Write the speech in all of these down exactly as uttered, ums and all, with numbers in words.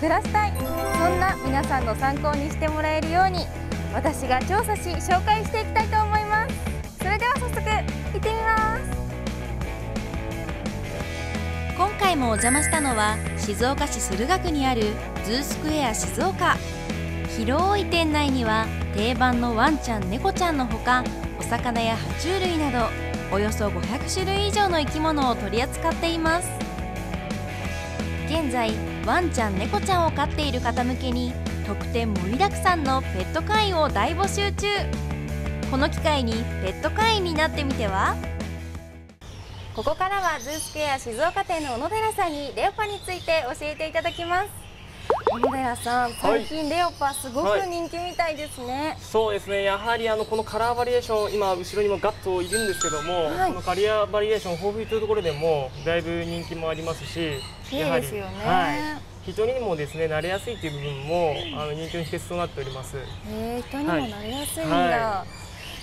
暮らしたい、そんな皆さんの参考にしてもらえるように私が調査し紹介していきたいと思います。それでは早速行ってみます。 今回もお邪魔したのは静岡市駿河区にあるズースクエア静岡。広い店内には定番のワンちゃん猫ちゃんのほか、お魚や爬虫類などおよそごひゃくしゅるい以上の生き物を取り扱っています。現在ワンちゃん猫ちゃんを飼っている方向けに特典盛りだくさんのペット会員を大募集中。この機会にペット会員になってみては。 ここからはズースクエア静岡店の小野寺さんにレオパについて教えていただきます。小野寺さん、最近レオパすごく人気みたいですね。はい、 そうですね、やはりあのこのカラーバリエーション、今後ろにもガッといるんですけども、はい、このカリアバリエーション豊富というところでもだいぶ人気もありますし、 やはりですよね。 はい、人にもですね慣れやすいという部分もあの人気の秘訣となっております。 えー、人にも慣れやすいんだ。はいはい、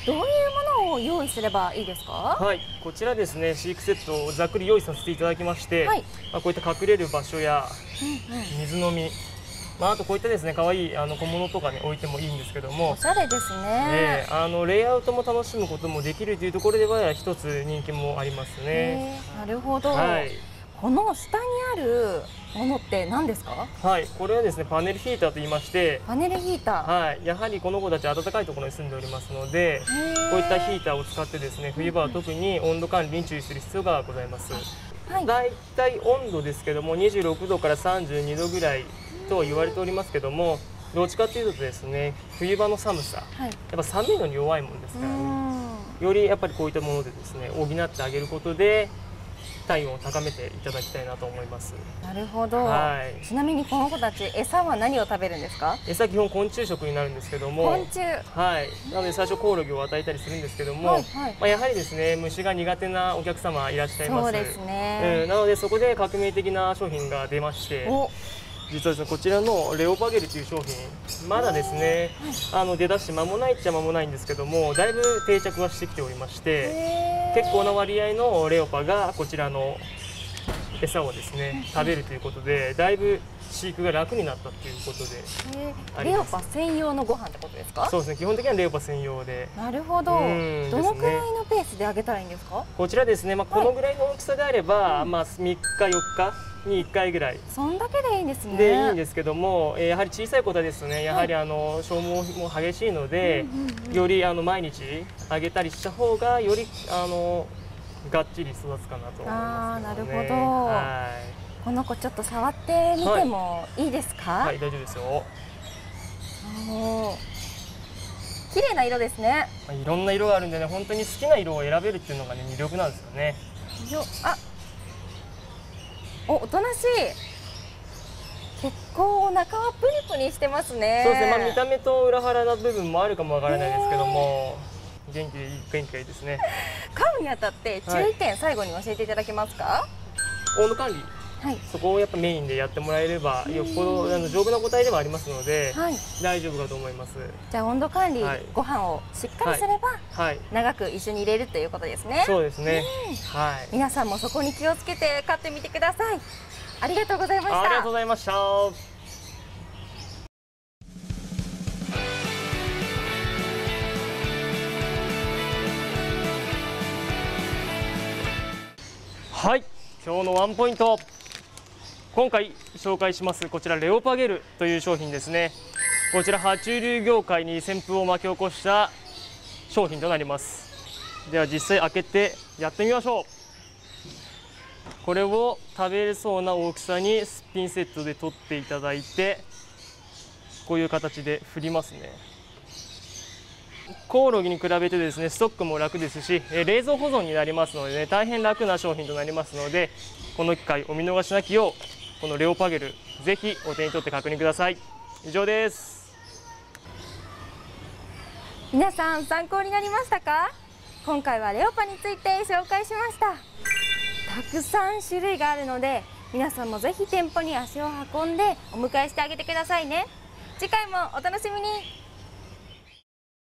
どういうものを用意すればいいですか？ はい、こちらですね、飼育セットをざっくり用意させていただきまして、はい、まあこういった隠れる場所や水飲み、まあ、あとこういったですね可愛いあの小物とかね置いてもいいんですけども、 おしゃれですね。 えー、あのレイアウトも楽しむこともできるというところでは一つ人気もありますね。 なるほど。はい、この下にあるものって何ですか？ はい、これはですねパネルヒーターと言いまして、 パネルヒーター、 はい、やはりこの子たち暖かいところに住んでおりますので、こういったヒーターを使ってですね冬場は特に温度管理に注意する必要がございます。はい、だいたい温度ですけどもにじゅうろくどからさんじゅうにどぐらいと言われておりますけども、どっちかというとですね冬場の寒さ、はい、やっぱ寒いのに弱いものですからね、よりやっぱりこういったものでですね補ってあげることで体温を高めていただきたいなと思います。 なるほど。はい、ちなみにこの子たち餌は何を食べるんですか？ 餌基本昆虫食になるんですけども、 昆虫、 はい、なので最初コオロギを与えたりするんですけども、はいはい、まあやはりですね虫が苦手なお客様いらっしゃいます。 そうですね、 うん、なのでそこで革命的な商品が出まして、実はですねこちらのレオパゲルという商品まだですね、はい、あの出だして間もないっちゃ間もないんですけども、だいぶ定着はしてきておりまして、結構な割合のレオパがこちらの餌をですね食べるということで、だいぶ飼育が楽になったということで。 レオパ専用のご飯ってことですか？ そうですね、基本的にはレオパ専用で。 なるほど。どのくらいのペースであげたらいいんですか？ こちらですね、まあこのぐらいの大きさであれば、はい、まあみっかよっかにいっかいぐらい。 そんだけでいいんですね。 でいいんですけども、えー、やはり小さい子ですね、やはりあの消耗も激しいので、よりあの毎日あげたりした方がよりあのがっちり育つかなと思います、ね。あー、なるほど。はい。 この子ちょっと触ってみてもいいですか？ はい、はい、大丈夫ですよ。 おー、綺麗な色ですね。 いろんな色があるんでね、本当に好きな色を選べるっていうのがね魅力なんですよね。 よ、あ、お、おとなしい。結構お腹はプニプニしてますね。 そうですね、まあ見た目と裏腹な部分もあるかもわからないですけども、元気でいい元気がいいですね。 飼うにあたって注意点、はい、最後に教えていただけますか？ 温度管理。はい、そこをやっぱメインでやってもらえればよっぽどあの丈夫な個体ではありますので、はい、大丈夫かと思います。 じゃあ温度管理、はい、ご飯をしっかりすれば、はい、長く一緒に入れるということですね。 そうですね、はい、 皆さんもそこに気をつけて飼ってみてください。ありがとうございました。 ありがとうございました。はい、今日のワンポイント、今回紹介しますこちらレオパゲルという商品ですね。こちら爬虫類業界に旋風を巻き起こした商品となります。では実際開けてやってみましょう。これを食べれそうな大きさにスピンセットで取っていただいて、こういう形で振りますね。コオロギに比べてですねストックも楽ですし、冷蔵保存になりますので、ね、大変楽な商品となりますので、この機会お見逃しなきようこのレオパゲルぜひお手に取って確認ください。以上です。 皆さん参考になりましたか？今回はレオパについて紹介しました。たくさん種類があるので、皆さんもぜひ店舗に足を運んでお迎えしてあげてくださいね。次回もお楽しみに。